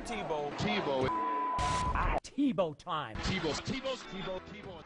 Tebow. Tebow. Tebow time. Tebow.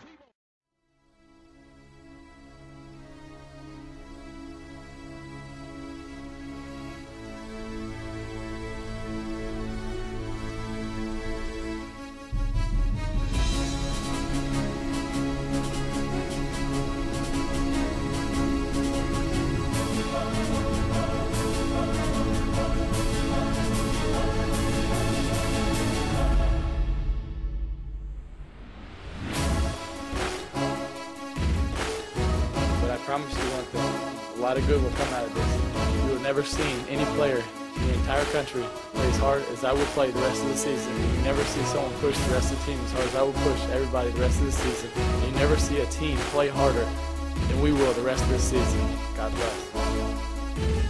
But I promise you one thing, a lot of good will come out of this. You have never seen any player in the entire country play as hard as I will play the rest of the season. You never see someone push the rest of the team as hard as I will push everybody the rest of the season. You never see a team play harder than we will the rest of the season. God bless.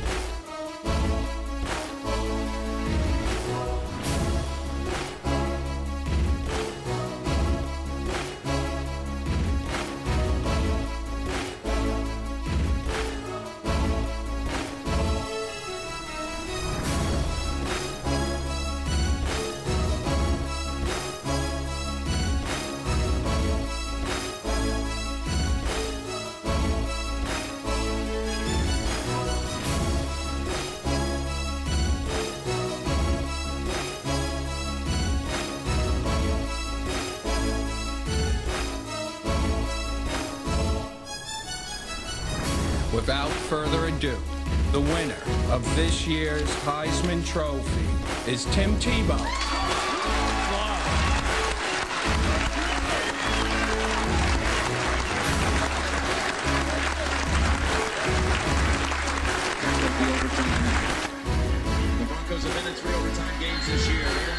Without further ado, the winner of this year's Heisman Trophy is Tim Tebow. The Broncos have been in 3 overtime games this year.